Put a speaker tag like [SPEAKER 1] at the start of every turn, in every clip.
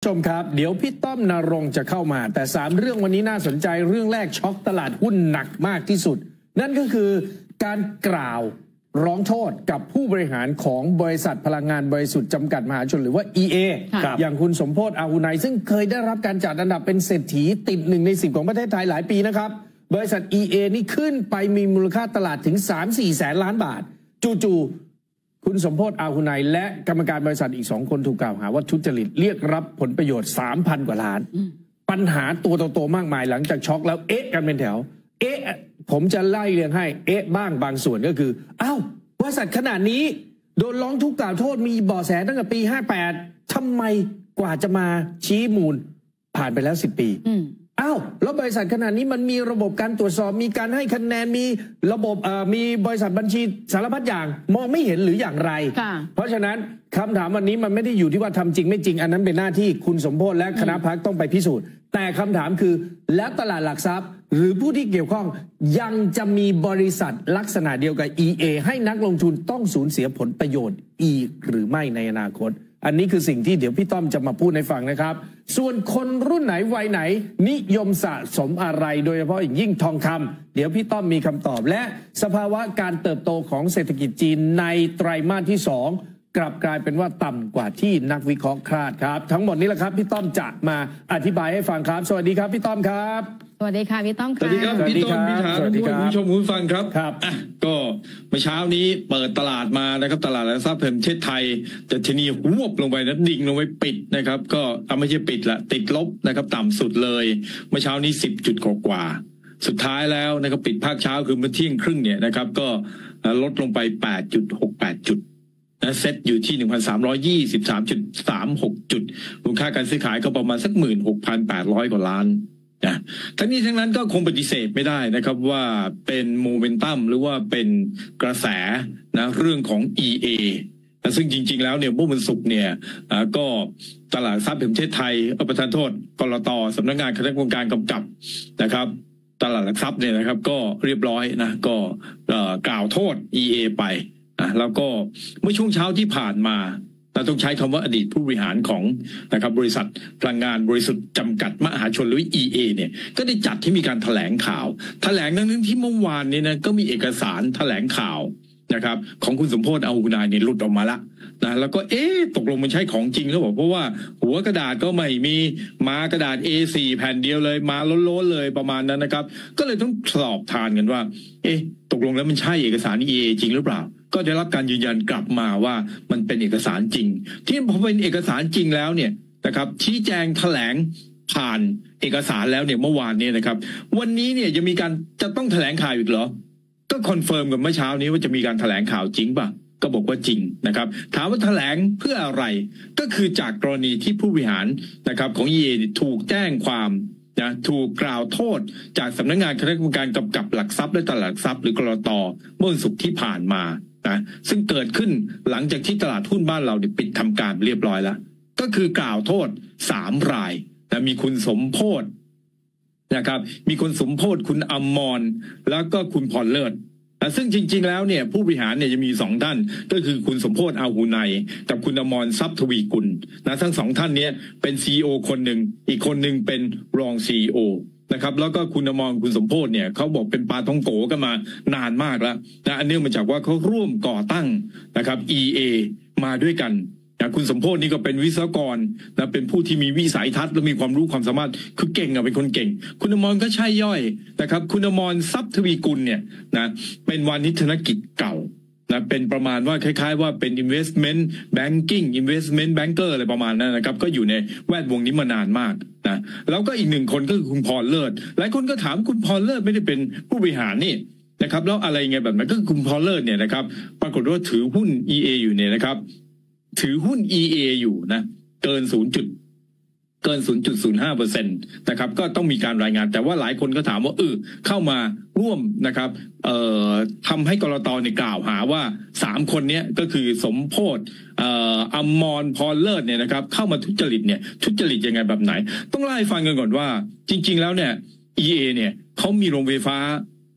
[SPEAKER 1] ชมครับเดี๋ยวพี่ต้อมนรงค์จะเข้ามาแต่3เรื่องวันนี้น่าสนใจเรื่องแรกช็อกตลาดหุ้นหนักมากที่สุดนั่นก็คือการกล่าวร้องโทษกับผู้บริหารของบริษัทพลังงานบริสุทธิ์จำกัดมหาชนหรือว่า EA อย่างคุณสมโพธิ์อาหุไนซึ่งเคยได้รับการจัดอันดับเป็นเศรษฐีติด1 ใน 10ของประเทศไทยหลายปีนะครับบริษัท EA นี่ขึ้นไปมีมูลค่าตลาดถึง 3-4 แสนล้านบาทจู่ๆคุณสมโพธิ์อาหุไนและกรรมการบริษัทอีก2 คนถูกกล่าวหาว่าทุจริตเรียกรับผลประโยชน์ 3,000 กว่าล้านปัญหาตัวโตๆมากมายหลังจากช็อกแล้วกันเป็นแถวผมจะไล่เรียงให้บ้างบางส่วนก็คืออ้าวบริษัทขนาดนี้โดนร้องทุกข์กล่าวโทษมีเบาะแสตั้งแต่ปี58ทำไมกว่าจะมาชี้มูลผ่านไปแล้ว10 ปีอ้าวแล้วบริษัทขนาดนี้มันมีระบบการตรวจสอบมีการให้คะแนนมีระบบมีบริษัทบัญชีสารพัดอย่างมองไม่เห็นหรืออย่างไรเพราะฉะนั้นคำถามวันนี้มันไม่ได้อยู่ที่ว่าทำจริงไม่จริงอันนั้นเป็นหน้าที่คุณสมโพธิ์และคณะพรรคต้องไปพิสูจน์แต่คำถามคือแล้วตลาดหลักทรัพย์หรือผู้ที่เกี่ยวข้องยังจะมีบริษัทลักษณะเดียวกับ EA ให้นักลงทุนต้องสูญเสียผลประโยชน์อีกหรือไม่ในอนาคตอันนี้คือสิ่งที่เดี๋ยวพี่ต้อมจะมาพูดให้ฟังนะครับส่วนคนรุ่นไหนวัยไหนนิยมสะสมอะไรโดยเฉพาะอย่างยิ่งทองคำเดี๋ยวพี่ต้อมมีคำตอบและสภาวะการเติบโตของเศรษฐกิจจีนในไตรมาสที่2กลับกลายเป็นว่าต่ำกว่าที่นักวิเคราะห์คาดครับทั้งหมดนี้แหละครับพี่ต้อมจะมาอธิบายให้ฟังครับสวัสดีครับพี่ต้อมครับ
[SPEAKER 2] สวัสดีค่ะพี่ต้อม
[SPEAKER 3] สวัสดีครับพี่ต้นพี่ถามคุณผู้ชมคุณฟังครับก็เมื่อเช้านี้เปิดตลาดมานะครับตลาดหลักทรัพย์แห่งประเทศไทยดัชนีหวบลงไปนะดิ่งลงไปปิดนะครับก็ไม่ใช่ปิดละติดลบนะครับต่ำสุดเลยเมื่อเช้านี้10 จุดกว่าสุดท้ายแล้วนะครับปิดภาคเช้าคือเมื่อเที่ยงครึ่งเนี่ยนะครับก็ลดลงไป 8.68 จุดนะเซ็ตอยู่ที่ 1,323.36 จุดมูลค่าการซื้อขายก็ประมาณสัก 16,800 กว่าล้านทั้งนี้ทั้งนั้นก็คงปฏิเสธไม่ได้นะครับว่าเป็นโมเมนตัมหรือว่าเป็นกระแสนะเรื่องของ EA ซึ่งจริงๆแล้วเนี่ยเมื่อวันศุกร์เนี่ยก็ตลาดทรัพย์แห่งประเทศไทยประธานโทษกลต.สำนักงานคณะกรรมการกำกับนะครับตลาดหลักทรัพย์เนี่ยนะครับก็เรียบร้อยนะก็กล่าวโทษ EA ไปแล้วก็เมื่อช่วงเช้าที่ผ่านมาเราต้องใช้คำว่าอดีตผู้บริหารของนะครับบริษัทพลังงานบริสุทธิ์จำกัดมหาชนหรือ EA เนี่ยก็ได้จัดที่มีการแถลงข่าวแถลงนั้นที่เมื่อวานนี้นะก็มีเอกสารแถลงข่าวนะครับของคุณสมโพธิ์อาหุไนเนี่ยหลุดออกมาละนะแล้วก็ตกลงมันใช่ของจริงหรือเปล่าเพราะว่าหัวกระดาษก็ไม่มีมากระดาษ A4 แผ่นเดียวเลยมาล้นๆเลยประมาณนั้นนะครับก็เลยต้องสอบทานกันว่าตกลงแล้วมันใช่เอกสาร EA จริงหรือเปล่าก็ได้รับการยืนยันกลับมาว่ามันเป็นเอกสารจริงที่พอเป็นเอกสารจริงแล้วเนี่ยนะครับชี้แจงแถลงผ่านเอกสารแล้วเนี่ยเมื่อวานนี้นะครับวันนี้เนี่ยจะต้องแถลงข่าวอีกเหรอก็คอนเฟิร์มกันเมื่อเช้านี้ว่าจะมีการแถลงข่าวจริงป่ะก็บอกว่าจริงนะครับถามว่าแถลงเพื่ออะไรก็คือจากกรณีที่ผู้บริหารนะครับของ EA ถูกแจ้งความนะถูกกล่าวโทษจากสำนักงานคณะกรรมการกำกับหลักทรัพย์และตลาดหลักทรัพย์หรือกลต.เมื่อวันศุกร์ที่ผ่านมานะซึ่งเกิดขึ้นหลังจากที่ตลาดหุ้นบ้านเราเนี่ยปิดทำการเรียบร้อยแล้วก็คือกล่าวโทษ3 รายนะมีคุณสมโพธิ์นะครับมีคุณสมโพธิ์คุณอมรแล้วก็คุณพรเลิศซึ่งจริงๆแล้วเนี่ยผู้บริหารเนี่ยจะมี2 ท่านก็คือคุณสมโพธิ์อาหุไนกับคุณอมรทรัพย์ทวีกุลนะทั้ง2 ท่านนี้เป็น CEO คนหนึ่งอีกคนหนึ่งเป็นรอง CEOนะครับแล้วก็คุณอมรคุณสมโพธิ์เนี่ยเขาบอกเป็นปาท่องโกกันมานานมากแล้วนะอันเนื่องมาจากว่าเขาร่วมก่อตั้งนะครับ EA มาด้วยกันนะคุณสมโพธิ์นี่ก็เป็นวิศวกรนะเป็นผู้ที่มีวิสัยทัศน์และมีความรู้ความสามารถคือเก่งเป็นคนเก่งคุณอมรก็ใช่ย่อยนะครับคุณอมรทรัพย์ทวีกุลเนี่ยนะเป็นวานิชธนกิจเก่านะเป็นประมาณว่าคล้ายๆว่าเป็น investment banking investment banker อะไรประมาณนั้นนะครับก็อยู่ในแวดวงนี้มานานมากนะแล้วก็อีก1 คนก็คือคุณพรเลิศหลายคนก็ถามคุณพรเลิศไม่ได้เป็นผู้บริหารนี่นะครับแล้วอะไรไงแบบนั้นก็คุณพรเลิศเนี่ยนะครับปรากฏว่าถือหุ้น EA อยู่เนี่ยนะครับถือหุ้น EA อยู่นะเกิน 0.05% นะครับก็ต้องมีการรายงานแต่ว่าหลายคนก็ถามว่าเข้ามาร่วมนะครับทำให้กลต.เนี่ยกล่าวหาว่า3 คนนี้ก็คือสมโพธิ์อมรพรเลิศเนี่ยนะครับเข้ามาทุจริตเนี่ยทุจริตยังไงแบบไหนต้องเล่าให้ฟังกันก่อนว่าจริงๆแล้วเนี่ย EA เนี่ยเขามีโรงไฟฟ้า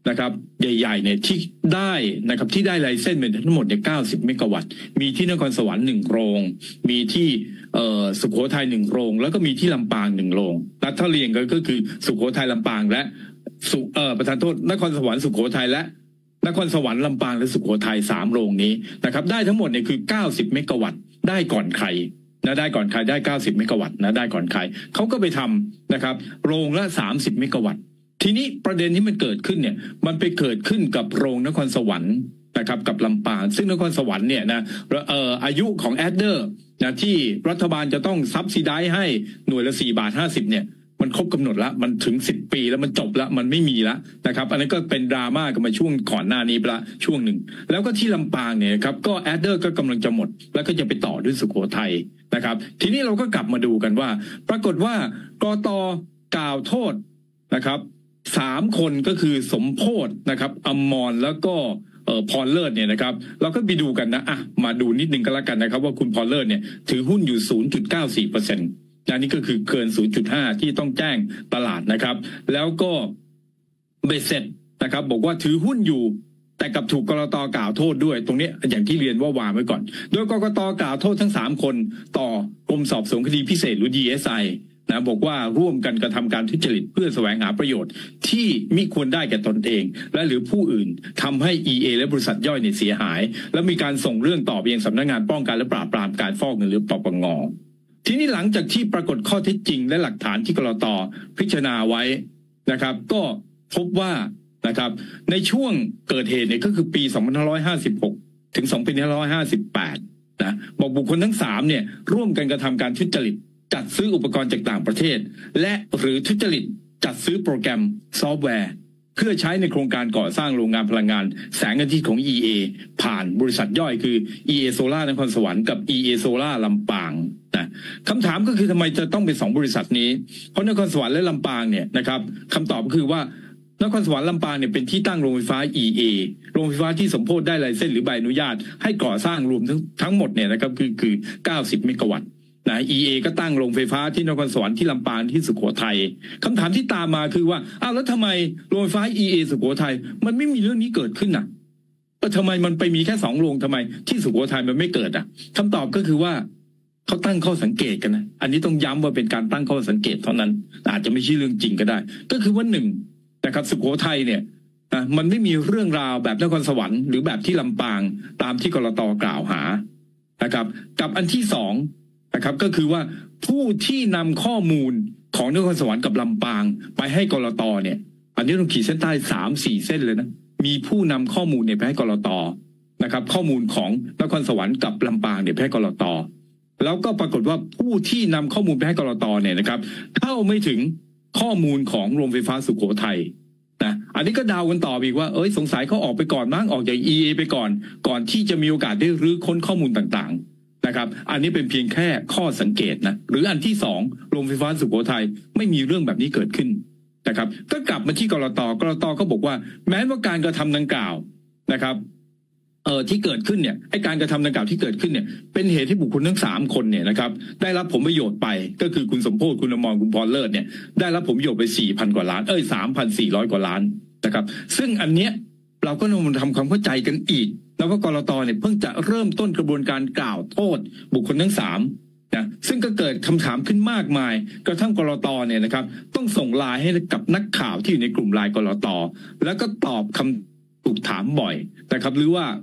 [SPEAKER 3] นะครับใหญ่ๆเนี่ยที่ได้นะครับที่ได้ไลเซนส์เป็นทั้งหมดเนี่ย90 เมกะวัตต์มีที่นครสวรรค์1 โรงมีที่สุโขทัย1 โรงแล้วก็มีที่ลำปาง1 โรงและถ้าเรียงก็คือสุโขทัยลำปางและประธานโทษนครสวรรค์สุโขทัยและนครสวรรค์ลำปางและสุโขทัย3 โรงนี้นะครับได้ทั้งหมดเนี่ยคือ90 เมกะวัตต์ได้ก่อนใครนะได้ก่อนใครได้90 เมกะวัตต์นะได้ก่อนใครเขาก็ไปทำนะครับโรงละ30 เมกะวัตต์ทีนี้ประเด็นที่มันเกิดขึ้นเนี่ยมันไปเกิดขึ้นกับโรงนครสวรรค์นะครับกับลำปางซึ่งนครสวรรค์เนี่ยนะอายุของแอดเดอร์นะที่รัฐบาลจะต้องซับซิไดให้หน่วยละ4.50 บาทเนี่ยมันครบกำหนดละมันถึง10 ปีแล้วมันจบละมันไม่มีละนะครับอันนั้นก็เป็นดราม่ากันมาช่วงก่อนหน้านี้ไปละช่วงหนึ่งแล้วก็ที่ลำปางเนี่ยครับก็แอดเดอร์ก็กำลังจะหมดแล้วก็จะไปต่อด้วยสุโขทัยนะครับทีนี้เราก็กลับมาดูกันว่าปรากฏว่ากต.กล่าวโทษนะครับ3 คนก็คือสมโพธนะครับอมรแล้วก็พรเลิศเนี่ยนะครับเราก็ไปดูกันนะมาดูนิดนึงก็แล้วกันนะครับว่าคุณพรเลิศเนี่ยถือหุ้นอยู่ 0.94%นี่ก็คือเกิน 0.5 ที่ต้องแจ้งตลาดนะครับแล้วก็เบ็ดเสร็จนะครับบอกว่าถือหุ้นอยู่แต่กับถูกกกต.กล่าวโทษด้วยตรงนี้อย่างที่เรียนว่าวางไว้ก่อนโดยกกต.กล่าวโทษทั้ง3 คนต่อกรมสอบสวนคดีพิเศษหรือ DSIนะบอกว่าร่วมกันกระทำการทุจริตเพื่อแสวงหาประโยชน์ที่มิควรได้แก่ตนเองและหรือผู้อื่นทำให้ EA และบริษัทย่อยเนี่ยเสียหายและมีการส่งเรื่องต่อไปยังสำนักงานป้องกันและปราบปรามการฟอกเงินหรือปปง.ทีนี้หลังจากที่ปรากฏข้อเท็จจริงและหลักฐานที่กลต.พิจารณาไว้นะครับก็พบว่านะครับในช่วงเกิดเหตุเนี่ยก็คือปี2556ถึง2558นะบอกบุคคลทั้ง3เนี่ยร่วมกันกระทำการทุจริตจัดซื้ออุปกรณ์จากต่างประเทศและหรือทุจริตจัดซื้อโปรแกรมซอฟต์แวร์เพื่อใช้ในโครงการก่อสร้างโรงงานพลังงานแสงอาทิตย์ของ EA ผ่านบริษัทย่อยคือ EA Solar นครสวรรค์กับ EA Solar ลำปางนะคำถามก็คือทำไมจะต้องเป็น2 บริษัทนี้เพราะนครสวรรค์และลำปางเนี่ยนะครับคำตอบก็คือว่านครสวรรค์ลำปางเนี่ยเป็นที่ตั้งโรงไฟฟ้า EA โรงไฟฟ้าที่สมโภชได้ไลเซนส์หรือใบอนุญาตให้ก่อสร้างรวมทั้งหมดเนี่ยนะครับคือ90 เมกะวัตต์นะ EA ก็ตั้งโรงไฟฟ้าที่นครสวรรค์ที่ลำปางที่สุโขทัยคำถามที่ตามมาคือว่าแล้วทำไมโรงไฟฟ้า EA สุโขทัยมันไม่มีเรื่องนี้เกิดขึ้นทำไมมันไปมีแค่2 โรงทำไมที่สุโขทัยมันไม่เกิดคำตอบก็คือว่าเขาตั้งข้อสังเกตกันนะอันนี้ต้องย้ำว่าเป็นการตั้งข้อสังเกตเท่านั้นอาจจะไม่ใช่เรื่องจริงก็ได้ก็คือว่า1นะครับสุโขทัยเนี่ยมันไม่มีเรื่องราวแบบนครสวรรค์หรือแบบที่ลำปางตามที่กลต.กล่าวหานะครับกับอันที่2นะครับก็คือว่าผู้ที่นำข้อมูลของนครสวรรค์กับลำปางไปให้กลต.เนี่ยอันนี้ต้องขีดเส้นใต้ 3-4 เส้นเลยนะมีผู้นำข้อมูลเนี่ยไปให้กลต.นะครับข้อมูลของนครสวรรค์กับลำปางเนี่ยไปให้กลต.แล้วก็ปรากฏว่าผู้ที่นำข้อมูลไปให้กลต.เนี่ยนะครับเข้าไม่ถึงข้อมูลของโรงไฟฟ้าสุโขทัยนะอันนี้ก็เดากันต่ออีกว่าสงสัยเขาออกไปก่อนมั้งออกจาก EA ไปก่อนที่จะมีโอกาสได้รื้อค้นข้อมูลต่างๆนะครับอันนี้เป็นเพียงแค่ข้อสังเกตนะหรืออันที่2โรงไฟฟ้าสุโขทัยไม่มีเรื่องแบบนี้เกิดขึ้นนะครับก็กลับมาที่กลต.ก็บอกว่าแม้ว่าการกระทำดังกล่าวนะครับที่เกิดขึ้นเนี่ยไอ้การกระทำดังกล่าวที่เกิดขึ้นเนี่ยเป็นเหตุที่บุคคลทั้ง3 คนเนี่ยนะครับได้รับผลประโยชน์ไปก็คือคุณสมโภชคุณอมรคุณพรเลิศเนี่ยได้รับผลประโยชน์ไป 4,000 กว่าล้าน 3,400 กว่าล้านนะครับซึ่งอันเนี้ยเราก็ต้องทำความเข้าใจกันอีกแล้วก็กลต.เนี่ยเพิ่งจะเริ่มต้นกระบวนการกล่าวโทษบุคคลทั้ง3นะซึ่งก็เกิดคำถามขึ้นมากมายกระทั่งกลต.เนี่ยนะครับต้องส่งไลน์ให้กับนักข่าวที่อยู่ในกลุ่มไลน์กลต.แล้วก็ตอบคำถูกถามบ่อยนะครับหรือว่า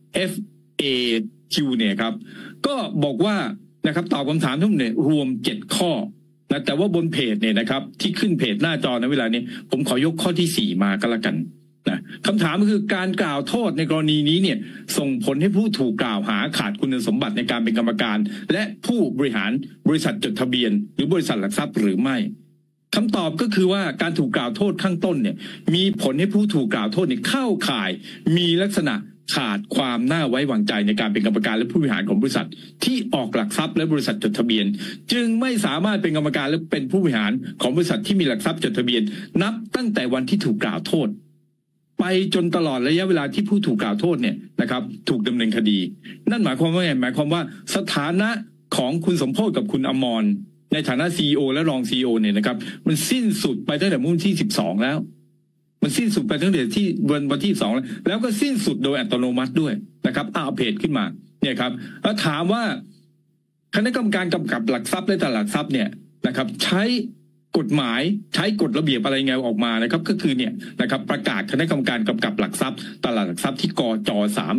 [SPEAKER 3] FAQ เนี่ยครับก็บอกว่านะครับตอบคำถามทั้งหมดเนี่ยรวม7 ข้อนะแต่ว่าบนเพจเนี่ยนะครับที่ขึ้นเพจหน้าจอในเวลานี้ผมขอยกข้อที่4มาก็แล้วกันนะคำถามก็คือการกล่าวโทษในกรณีนี้เนี่ยส่งผลให้ผู้ถูกกล่าวหาขาดคุณสมบัติในการเป็นกรรมการและผู้บริหารบริษัทจดทะเบียนหรือบริษัทหลักทรัพย์หรือไม่คำตอบก็คือว่าการถูกกล่าวโทษข้างต้นเนี่ยมีผลให้ผู้ถูกกล่าวโทษเนี่ยเข้าข่ายมีลักษณะขาดความน่าไว้วางใจในการเป็นกรรมการและผู้บริหารของบริษัทที่ออกหลักทรัพย์และบริษัทจดทะเบียนจึงไม่สามารถเป็นกรรมการและเป็นผู้บริหารของบริษัทที่มีหลักทรัพย์จดทะเบียนนับตั้งแต่วันที่ถูกกล่าวโทษไปจนตลอดระยะเวลาที่ผู้ถูกกล่าวโทษเนี่ยนะครับถูกดำเนินคดีนั่นหมายความว่าไงหมายความว่าสถานะของคุณสมโภชกับคุณอมรในฐานะ CEO และรอง CEO เนี่ยนะครับมันสิ้นสุดไปตั้งแต่วันที่12แล้วมันสิ้นสุดไปตั้งแต่ที่วันที่2แล้วก็สิ้นสุดโดยอัตโนมัติด้วยนะครับเอาเพจขึ้นมาเนี่ยครับแล้วถามว่าคณะกรรมการกำกับหลักทรัพย์และตลาดหลักทรัพย์เนี่ยนะครับใช้กฎหมายใช้กฎระเบียบอะไรไงออกมานะครับก็คือเนี่ยนะครับประกาศคณะกรรมการกำกับหลักทรัพย์ตลาดหลักทรัพย์ที่กจ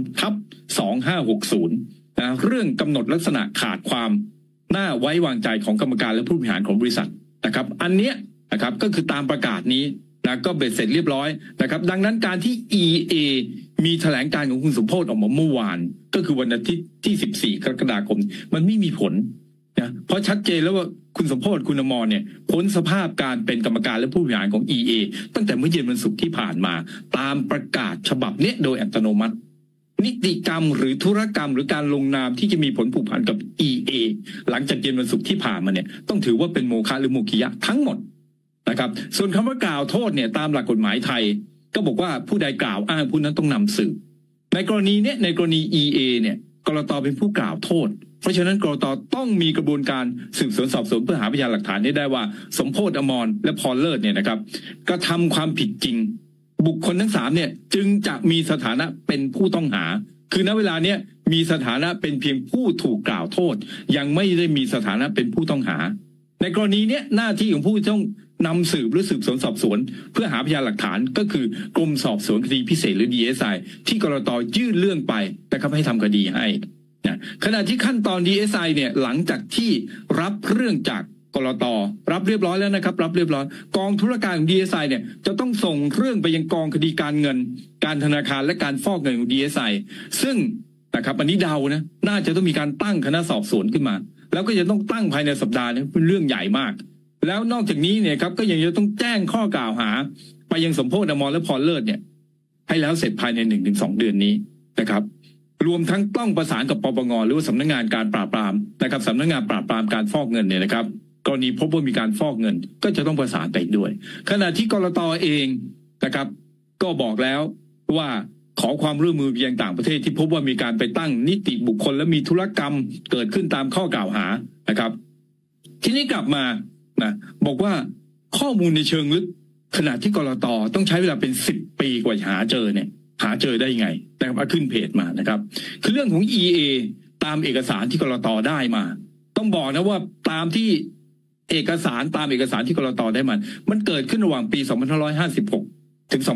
[SPEAKER 3] 3/2560นะเรื่องกำหนดลักษณะขาดความน่าไว้วางใจของกรรมการและผู้บริหารของบริษัทนะครับอันเนี้ยนะครับก็คือตามประกาศนี้นะก็เบ็ดเสร็จเรียบร้อยนะครับดังนั้นการที่ EA มีแถลงการของคุณสมโพธิ์ออกมาเมื่อวานก็คือวันอาทิตย์ที่14 กรกฎาคมมันไม่มีผลนะเพราะชัดเจนแล้วว่าคุณสมโพธิ์คุณอมรเนี่ยพ้นสภาพการเป็นกรรมการและผู้บริหารของ EA ตั้งแต่เมื่อเย็นวันศุกร์ที่ผ่านมาตามประกาศฉบับนี้โดยอัตโนมัตินิติกรรมหรือธุรกรรมหรือการลงนามที่จะมีผลผูกพันกับ EA หลังจากเย็นวันศุกร์ที่ผ่านมาเนี่ยต้องถือว่าเป็นโมฆะหรือโมฆิยะทั้งหมดนะครับส่วนคำว่ากล่าวโทษเนี่ยตามหลักกฎหมายไทยก็บอกว่าผู้ใดกล่าวอ้างผู้นั้นต้องนำสืบในกรณีเนี้ยในกรณี EA เนี่ยกลต.เป็นผู้กล่าวโทษเพราะฉะนั้นกลต.ต้องมีกระบวนการสืบสวนสอบสวนเพื่อหาพยานหลักฐานได้ว่าสมโพธิ์อมรและพรเลิศเนี่ยนะครับกระทำความผิดจริงบุคคลทั้ง3เนี่ยจึงจะมีสถานะเป็นผู้ต้องหาคือณเวลาเนี้ยมีสถานะเป็นเพียงผู้ถูกกล่าวโทษยังไม่ได้มีสถานะเป็นผู้ต้องหาในกรณีเนี้ยหน้าที่ของผู้ต้องนำสืบหรือสืบสวนสอบสวนเพื่อหาพยานหลักฐานก็คือกรมสอบสวนคดีพิเศษหรือ DSI ที่กลต.ยื่นเรื่องไปนะครับให้ทำคดีให้นะขณะที่ขั้นตอน DSI เนี่ยหลังจากที่รับเรื่องจากกลต.รับเรียบร้อยแล้วนะครับรับเรียบร้อยกองธุรการของ DSI เนี่ยจะต้องส่งเรื่องไปยังกองคดีการเงินการธนาคารและการฟอกเงินของ DSI ซึ่งนะครับอันนี้เดานะน่าจะต้องมีการตั้งคณะสอบสวนขึ้นมาแล้วก็จะต้องตั้งภายในสัปดาห์นี้เป็นเรื่องใหญ่มากแล้วนอกจากนี้เนี่ยครับก็ยังจะต้องแจ้งข้อกล่าวหาไปยังสมโพธิ์อมรและพรเลิศเนี่ยให้แล้วเสร็จภายใน 1-2 เดือนนี้นะครับรวมทั้งต้องประสานกับปปงหรือว่าสำนักงานการปราบปรามนะครับสำนักงานปราบปรามการฟอกเงินเนี่ยนะครับกรณีพบว่ามีการฟอกเงินก็จะต้องประสานไปด้วยขณะที่กลต.เองนะครับก็บอกแล้วว่าขอความร่วมมือไปยังต่างประเทศที่พบว่ามีการไปตั้งนิติบุคคลและมีธุรกรรมเกิดขึ้นตามข้อกล่าวหานะครับทีนี้กลับมานะบอกว่าข้อมูลในเชิงลึกขณะที่กลต.ต้องใช้เวลาเป็น10 ปีกว่าจะหาเจอเนี่ยหาเจอได้ยังไงแต่มาขึ้นเพจมานะครับคือเรื่องของ EA ตามเอกสารที่กลต.ได้มาต้องบอกนะว่าตามที่เอกสารที่กลต.ได้มันเกิดขึ้นระหว่างปี2556ถึง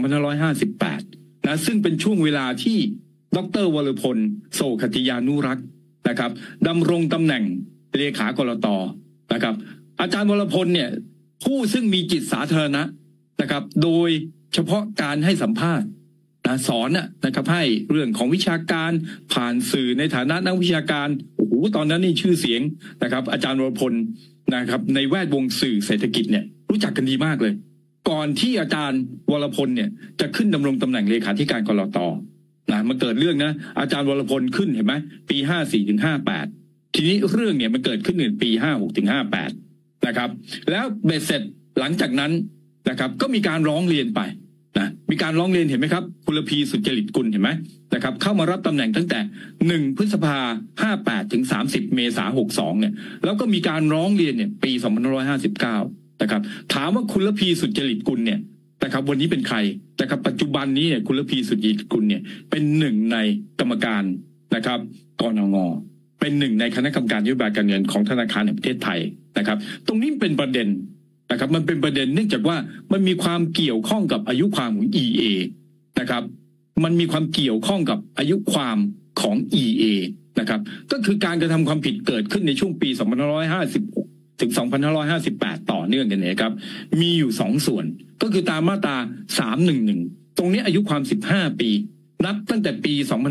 [SPEAKER 3] 2558นะซึ่งเป็นช่วงเวลาที่ดร.วรพลโสขติยานุรักษ์นะครับดำรงตำแหน่งเลขากลต.นะครับอาจารย์วรพลเนี่ยผู้ซึ่งมีจิตสาธารณะนะครับโดยเฉพาะการให้สัมภาษณ์สอนนะครับให้เรื่องของวิชาการผ่านสื่อในฐานะนักวิชาการโอ้โหตอนนั้นนี่ชื่อเสียงนะครับอาจารย์วรพลนะครับในแวดวงสื่อเศรษฐกิจเนี่ยรู้จักกันดีมากเลยก่อนที่อาจารย์วรพลเนี่ยจะขึ้นดำรงตำแหน่งเลขาธิการกลต.มันเกิดเรื่องนะอาจารย์วรพลขึ้นเห็นไหมปี54ถึง58ทีนี้เรื่องเนี่ยมันเกิดขึ้นในปี56ถึง58นะครับแล้วเบ็ดเสร็จหลังจากนั้นนะครับก็มีการร้องเรียนไปมีการร้องเรียนเห็นไหมครับกุลพีสุจริตกุลเห็นไหมนะครับเข้ามารับตำแหน่งตั้งแต่1 พฤษภา58ถึง30 เมษายน62เนี่ยแล้วก็มีการร้องเรียนเนี่ยปี2559นะครับถามว่ากุลพีสุจริตกุลเนี่ยนะครับวันนี้เป็นใครนะครับปัจจุบันนี้เนี่ยกุลพีสุจริตกุลเนี่ยเป็น1ในกรรมการนะครับกนง.เป็น1ในคณะกรรมการนโยบายการเงินของธนาคารแห่งประเทศไทยนะครับตรงนี้เป็นประเด็นนะครับมันเป็นประเด็นเนื่องจากว่ามันมีความเกี่ยวข้องกับอายุความของ EA นะครับมันมีความเกี่ยวข้องกับอายุความของ EA นะครับก็คือการกระทำความผิดเกิดขึ้นในช่วงปี2556ถึง2558ต่อเนื่องกันเนี่ยครับมีอยู่2ส่วนก็คือตามมาตรา311ตรงนี้อายุความ15 ปีนับตั้งแต่ปี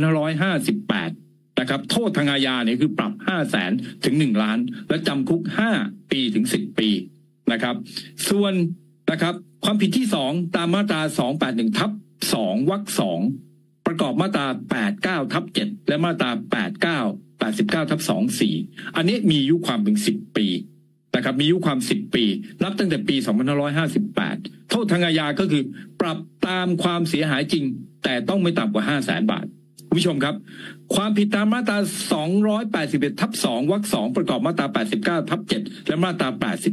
[SPEAKER 3] 2558นะครับโทษทางอาญาเนี่ยคือปรับ 500,000 ถึง 1 ล้านและจำคุก5 ปีถึง 10 ปีนะครับส่วนนะครับความผิดที่2ตามมาตรา281/2 วรรค 2ประกอบมาตรา89/7และมาตรา89/2 4อันนี้มีอายุความเป็น10 ปีนะครับมีอายุความ10 ปีนับตั้งแต่ปี2558โทษทางอาญาก็คือปรับตามความเสียหายจริงแต่ต้องไม่ต่ำกว่า 500,000 บาทคุณผู้ชมครับความผิดตามมาตรา281/2 วรรค 2ประกอบมาตรา89/7และมาตรา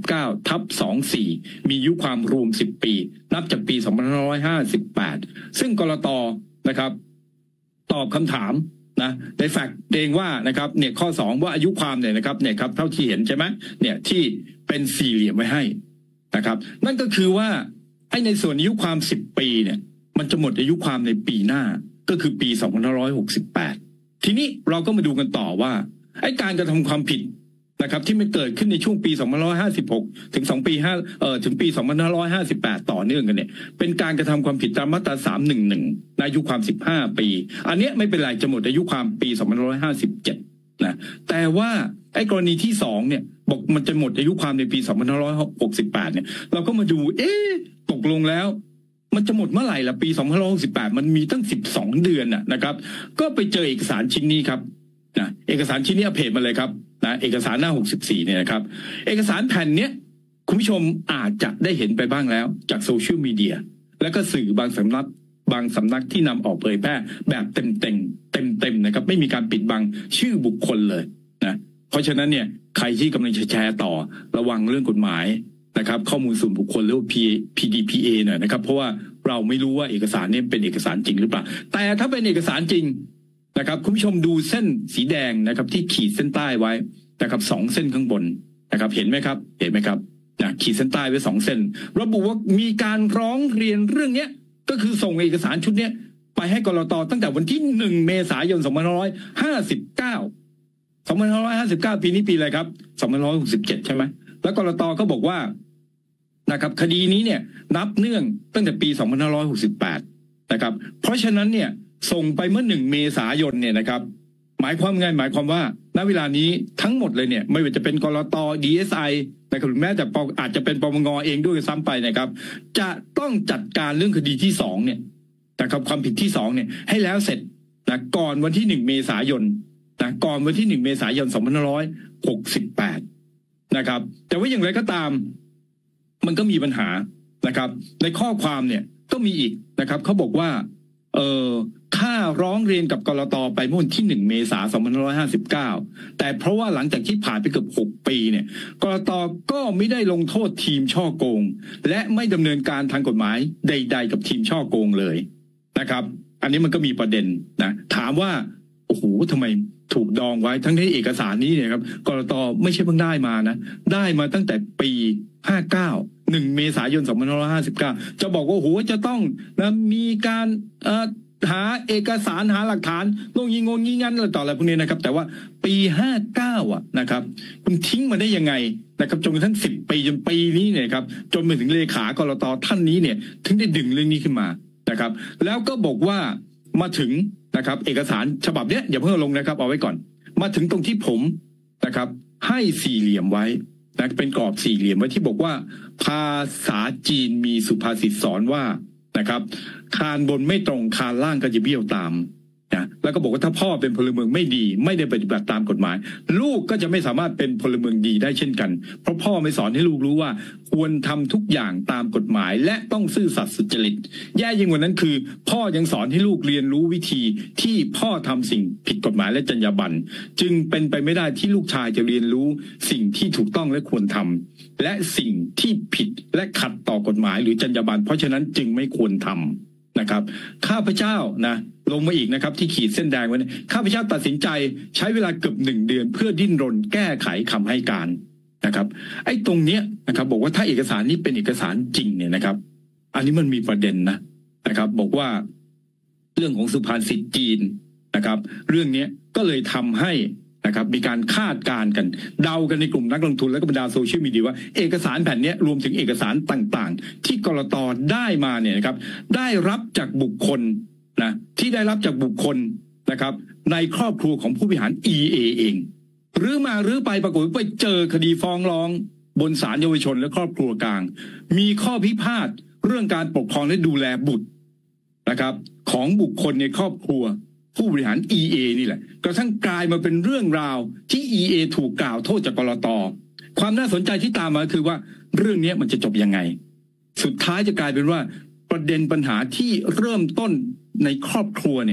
[SPEAKER 3] 89/24มีอายุความรวม10 ปีนับจากปี2558ซึ่งกลต.นะครับตอบคำถามนะในแฟกต์เองว่านะครับเนี่ยข้อ2ว่าอายุความเนี่ยนะครับเนี่ยครับเท่าที่เห็นใช่ไหมเนี่ยที่เป็นสี่เหลี่ยมไว้ให้นะครับนั่นก็คือว่าไอ้ในส่วนอายุความ10 ปีเนี่ยมันจะหมดอายุความในปีหน้าก็คือปี2568ทีนี้เราก็มาดูกันต่อว่าไอ้การกระทำความผิดนะครับที่มันเกิดขึ้นในช่วงปี2556ถึงปี2558ต่อเนื่องกันเนี่ยเป็นการกระทำความผิดตามมาตรา311อายุความ15 ปีอันนี้ไม่เป็นไรจะหมดอายุความปี2557นะแต่ว่าไอ้กรณีที่2เนี่ยบอกมันจะหมดอายุความในปี2568เนี่ยเราก็มาดูตกลงแล้วมันจะหมดเมื่อไหร่ล่ะปี2568มันมีตั้ง12 เดือนนะครับก็ไปเจอเอกสารชิ้นนี้ครับนะเอกสารชิ้นนี้เพจมาเลยครับนะเอกสารหน้า64เนี่ยนะครับเอกสารแผ่นเนี้ยคุณผู้ชมอาจจะได้เห็นไปบ้างแล้วจากโซเชียลมีเดียและก็สื่อบางสำนักที่นำออกเผยแพร่แบบเต็มนะครับไม่มีการปิดบังชื่อบุคคลเลยนะเพราะฉะนั้นเนี่ยใครที่กำลังจะแชร์ต่อระวังเรื่องกฎหมายนะครับข้อมูลส่วนบุคคลหรือว่า PDPA หน่อยนะครับเพราะว่าเราไม่รู้ว่าเอกสารนี้เป็นเอกสารจริงหรือเปล่าแต่ถ้าเป็นเอกสารจริงนะครับคุณผู้ชมดูเส้นสีแดงนะครับที่ขีดเส้นใต้ไว้นะครับ2 เส้นข้างบนนะครับเห็นไหมครับนะขีดเส้นใต้ไว้2 เส้นระบุว่ามีการร้องเรียนเรื่องนี้ก็คือส่งเอกสารชุดนี้ไปให้กลต.ตั้งแต่วันที่1 เมษายน2559ปีนี้ปีอะไรครับ2567ใช่ไหมแล้วกลต.ก็บอกว่านะครับคดีนี้เนี่ยนับเนื่องตั้งแต่ปี2568นะครับเพราะฉะนั้นเนี่ยส่งไปเมื่อ1 เมษายนเนี่ยนะครับหมายความว่าณเวลานี้ทั้งหมดเลยเนี่ยไม่ว่าจะเป็นกลต. DSI นะครับหรือแม้แต่อาจจะเป็นปปง.เองด้วยซ้ำไปนะครับจะต้องจัดการเรื่องคดีที่2เนี่ยนะครับความผิดที่2เนี่ยให้แล้วเสร็จนะก่อนวันที่1 เมษายนนะก่อนวันที่1 เมษายน2568นะครับแต่ว่าอย่างไรก็ตามมันก็มีปัญหานะครับในข้อความเนี่ยก็มีอีกนะครับเขาบอกว่าค่าร้องเรียนกับกลต.ไปเมื่อวันที่1 เมษายน2559แต่เพราะว่าหลังจากที่ผ่านไปเกือบ6 ปีเนี่ยกลต.ก็ไม่ได้ลงโทษทีมช่อโกงและไม่ดำเนินการทางกฎหมายใดๆกับทีมช่อโกงเลยนะครับอันนี้มันก็มีประเด็นนะถามว่าโอ้โหทำไมถูกดองไว้ทั้งที่เอกสารนี้เนี่ยครับกลต.ไม่ใช่เพิ่งได้มานะได้มาตั้งแต่ปี59 1 เมษายน2559จะบอกว่าโหจะต้องนะมีการหาเอกสารหาหลักฐานงงี้งั้นอะไรต่ออะไรพวกนี้นะครับแต่ว่าปี59นะครับคุณทิ้งมาได้ยังไงนะครับจนกระทั่ง10 ปีจนปีนี้เนี่ยครับจนมาถึงเลขากลต.ท่านนี้เนี่ยถึงได้ดึงเรื่องนี้ขึ้นมานะครับแล้วก็บอกว่ามาถึงนะครับเอกสารฉบับเนี้ยอย่าเพิ่งลงนะครับเอาไว้ก่อนมาถึงตรงที่ผมนะครับให้สี่เหลี่ยมไว้นะเป็นกรอบสี่เหลี่ยมไว้ที่บอกว่าภาษาจีนมีสุภาษิตสอนว่านะครับคานบนไม่ตรงคานล่างก็จะเบี้ยวตามนะแล้วก็บอกว่าถ้าพ่อเป็นพลเมืองไม่ดีไม่ได้ปฏิบัติตามกฎหมายลูกก็จะไม่สามารถเป็นพลเมืองดีได้เช่นกันเพราะพ่อไม่สอนให้ลูกรู้ว่าควรทำทุกอย่างตามกฎหมายและต้องซื่อสัตย์สุจริตแย่ยิ่งกว่านั้นคือพ่อยังสอนให้ลูกเรียนรู้วิธีที่พ่อทำสิ่งผิดกฎหมายและจรรยาบรรณจึงเป็นไปไม่ได้ที่ลูกชายจะเรียนรู้สิ่งที่ถูกต้องและควรทำและสิ่งที่ผิดและขัดต่อกฎหมายหรือจรรยาบรรณเพราะฉะนั้นจึงไม่ควรทำนะครับข้าพเจ้านะลงมาอีกนะครับที่ขีดเส้นแดงไว้ข้าพเจ้าตัดสินใจใช้เวลาเกือบ1 เดือนเพื่อดิ้นรนแก้ไขคำให้การนะครับไอ้ตรงเนี้ยนะครับบอกว่าถ้าเอกสารนี้เป็นเอกสารจริงเนี่ยนะครับอันนี้มันมีประเด็นนะครับบอกว่าเรื่องของสุภาษิตจีนนะครับเรื่องนี้ก็เลยทำให้นะครับมีการคาดการณ์กันเดากันในกลุ่มนักลงทุนและก็บรรดาโซเชียลมีเดียว่าเอกสารแผ่นนี้รวมถึงเอกสารต่างๆที่กลต.ได้มาเนี่ยนะครับได้รับจากบุคคลนะที่ได้รับจากบุคคลนะครับในครอบครัวของผู้บริหาร EA เองหรือไปปรากฏไปเจอคดีฟ้องร้องบนศาลเยาวชนและครอบครัวกลางมีข้อพิพาทเรื่องการปกครองและดูแลบุตรนะครับของบุคคลในครอบครัวผู้บริหาร EA นี่แหละกระทั่งกลายมาเป็นเรื่องราวที่ EA ถูกกล่าวโทษจากกลต.ความน่าสนใจที่ตามมาคือว่าเรื่องนี้มันจะจบยังไงสุดท้ายจะกลายเป็นว่าประเด็นปัญหาที่เริ่มต้นในครอบครัวเนี่ย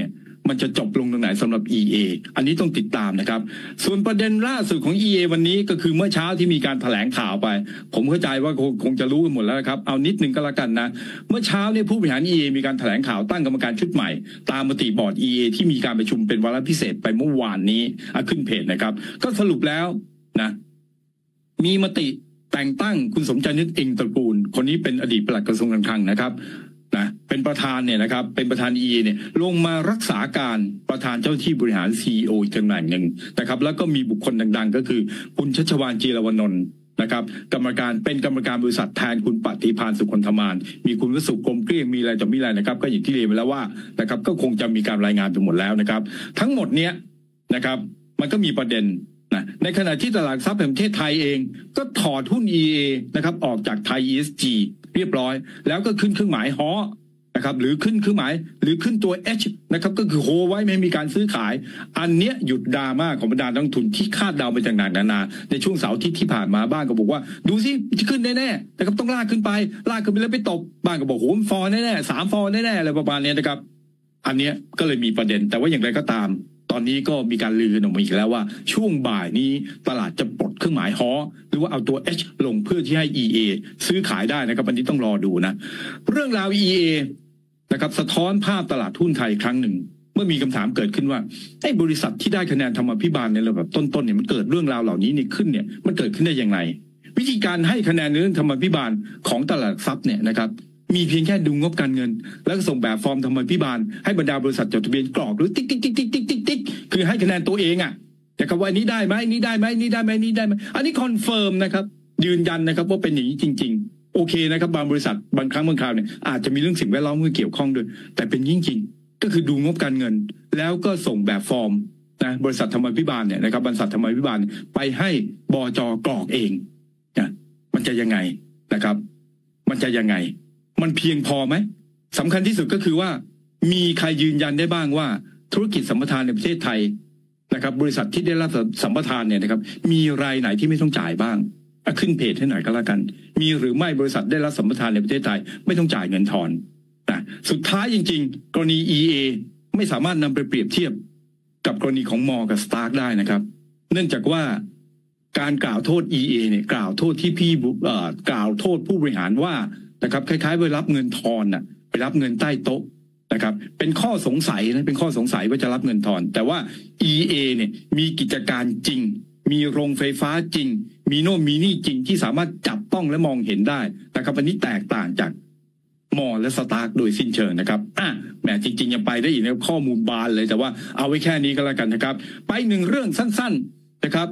[SPEAKER 3] มันจะจบลงตรงไหนสำหรับ EA อันนี้ต้องติดตามนะครับส่วนประเด็นล่าสุดของ EA วันนี้ก็คือเมื่อเช้าที่มีการแถลงข่าวไปผมเข้าใจว่าคงจะรู้กันหมดแล้วครับเอานิดนึงก็แล้วกันนะเมื่อเช้าเนี่ยผู้บริหาร EA มีการแถลงข่าวตั้งกรรมการชุดใหม่ตามมติบอร์ด EA ที่มีการประชุมเป็นวาระพิเศษไปเมื่อวานนี้ขึ้นเพจนะครับก็สรุปแล้วนะมีมติแต่งตั้งคุณสมใจนึกเองตระกูลคนนี้เป็นอดีตปลัดกระทรวงการคลังนะครับนะเป็นประธานเนี่ยนะครับเป็นประธาน EA เนี่ยลงมารักษาการประธานเจ้าที่บริหาร CEO อีกตำแหน่งหนึ่งนะครับแล้วก็มีบุคคลดังๆก็คือคุณชัชวาลจีรวนนท์นะครับกรรมการบริษัทแทนคุณปฏิภาณสุคนธมานมีคุณวสุกรมเกลี้ยงมีอะไรต่อมีอะไรนะครับก็อย่างที่เรียนไปแล้วว่านะครับก็คงจะมีการรายงานไปหมดแล้วนะครับทั้งหมดเนี้ยนะครับมันก็มีประเด็นนะในขณะที่ตลาดทรัพย์แห่งประเทศไทยเองก็ถอดหุ้น EA นะครับออกจากไทย ESG เรียบร้อยแล้วก็ขึ้นเครื่องหมายฮอนะครับหรือขึ้นเครื่องหมายหรือขึ้นตัว H นะครับก็คือโฮไว้ไม่มีการซื้อขายอันเนี้ยหยุดดราม่าของบรรดานักลงทุนที่คาดเดาไปต่างๆนานาในช่วงเสาร์อาทิตย์ที่ผ่านมาบ้างก็บอกว่าดูสิจะขึ้นแน่ๆนะครับต้องลากขึ้นไปแล้วไปตบบ้างก็บอกโหฟอร์แน่ๆ3ฟอร์แน่ๆอะไรประมาณนี้นะครับอันเนี้ยก็เลยมีประเด็นแต่ว่าอย่างไรก็ตามตอนนี้ก็มีการลือกันออกมาอีกแล้วว่าช่วงบ่ายนี้ตลาดจะปลดเครื่องหมายฮอหรือว่าเอาตัว H ลงเพื่อที่ให้ EA ซื้อขายได้นะครับอันนี้ต้องรอดูนะเรื่องราว EA นะครับสะท้อนภาพตลาดหุ้นไทยครั้งหนึ่งเมื่อมีคำถามเกิดขึ้นว่าไอ้บริษัทที่ได้คะแนนธรรมาภิบาลในระดับต้นๆเนี่ยมันเกิดเรื่องราวเหล่านี้ขึ้นเนี่ยมันเกิดขึ้นได้อย่างไรวิธีการให้คะแนนในเรื่องธรรมาภิบาลของตลาดทรัพย์เนี่ยนะครับมีเพียงแค่ดูงบการเงินแล้วก็ส่งแบบฟอร์มธรรมาภิบาลให้บรรดาบริษัทจดทะเบียนกรอกหรือติ๊กติ๊กติ๊กติ๊กติ๊กติ๊กติ๊กคือให้คะแนนตัวเองนะครับว่านี้ได้ไหมนี้ได้ไหมนี้ได้ไหมนี้ได้ไหมอันนี้คอนเฟิร์มนะครับยืนยันนะครับว่าเป็นอย่างนี้จริงๆโอเคนะครับบางบริษัทบางครั้งบางคราวเนี่ยอาจจะมีเรื่องสิ่งแวดล้อมเกี่ยวข้องด้วยแต่เป็นจริงๆก็คือดูงบการเงินแล้วก็ส่งแบบฟอร์มนะบริษัทธรรมาภิบาลเนี่ยนะครับบริษัทธรรมาภิบาลไปให้บจ.กรอกเองนะมันจะยังไงนะครับมันจะยังไงมันเพียงพอไหมสำคัญที่สุดก็คือว่ามีใครยืนยันได้บ้างว่าธุรกิจสัมปทานในประเทศไทยนะครับบริษัทที่ได้รับสัมปทานเนี่ยนะครับมีรายไหนที่ไม่ต้องจ่ายบ้างขึ้นเพจให้หน่อยก็แล้วกันมีหรือไม่บริษัทได้รับสัมปทานในประเทศไทยไม่ต้องจ่ายเงินทอนนะสุดท้ายจริงๆกรณี EA ไม่สามารถนำไปเปรียบเทียบกับกรณีของมอกับสตาร์กได้นะครับเนื่องจากว่าการกล่าวโทษ EA เนี่ยกล่าวโทษที่กล่าวโทษผู้บริหารว่านะครับคล้ายๆไปรับเงินทอนไปรับเงินใต้โต๊ะนะครับเป็นข้อสงสัยนะเป็นข้อสงสัยว่าจะรับเงินทอนแต่ว่า EA เนี่ยมีกิจการจริงมีโรงไฟฟ้าจริงมีโน่นมีนี่จริงที่สามารถจับต้องและมองเห็นได้นะครับอันนี้แตกต่างจากมอและสตาร์กโดยสิ้นเชิงนะครับแหมจริงๆยังไปได้อีกนะข้อมูลบานเลยแต่ว่าเอาไว้แค่นี้ก็แล้วกันนะครับไปหนึ่งเรื่องสั้นๆนะครับ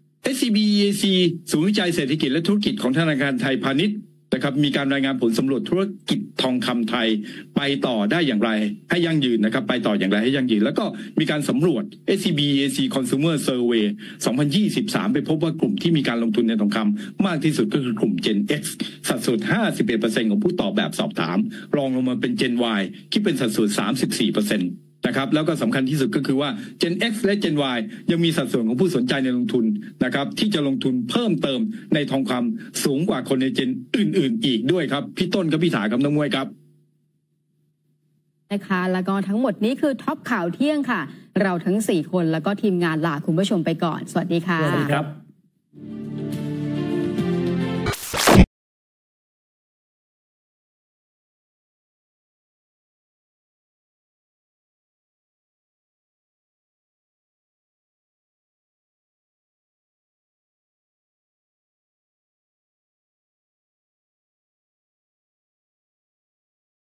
[SPEAKER 3] SCB EAC ศูนย์วิจัยเศรษฐกิจและธุรกิจของธนาคารไทยพาณิชย์นะครับมีการรายงานผลสำรวจธุรกิจทองคำไทยไปต่อได้อย่างไรให้ยั่งยืนนะครับไปต่ออย่างไรให้ยั่งยืนแล้วก็มีการสำรวจ SCB EAC Consumer Survey 2023 ไปพบว่ากลุ่มที่มีการลงทุนในทองคำมากที่สุดก็คือกลุ่ม Gen X สัดส่วน 51% ของผู้ตอบแบบสอบถามรองลงมาเป็น Gen Y คิดเป็นสัดส่วน 34%นะครับแล้วก็สำคัญที่สุดก็คือว่า Gen X และ Gen Y ยังมีสัดส่วนของผู้สนใจในลงทุนนะครับที่จะลงทุนเพิ่มเติมในทองคำสูงกว่าคนในเจนอื่นๆอีกด้วยครับพี่ต้นกับพี่ถาครับน้องมวยครับ
[SPEAKER 2] นะคะแล้วก็ทั้งหมดนี้คือท็อปข่าวเที่ยงค่ะเราทั้ง4คนแล้วก็ทีมงานลาคุณผู้ชมไปก่อนสวัสดีค่ะ
[SPEAKER 1] สวัสดีครับ